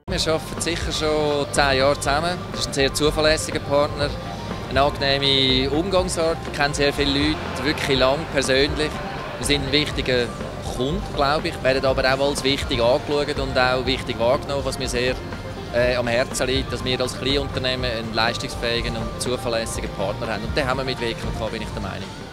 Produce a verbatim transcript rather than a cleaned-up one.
Wir arbeiten sicher schon zehn Jahre zusammen. Das ist ein sehr zuverlässiger Partner, eine angenehme Umgangsart. Wir kennen sehr viele Leute, wirklich lang persönlich. Wir sind ein wichtiger Kunde, glaube ich, werden aber auch als wichtig angeschaut und auch wichtig wahrgenommen, was mir sehr äh, am Herzen liegt, dass wir als Kleinunternehmen einen leistungsfähigen und zuverlässigen Partner haben. Und den haben wir mit W K K, bin ich der Meinung.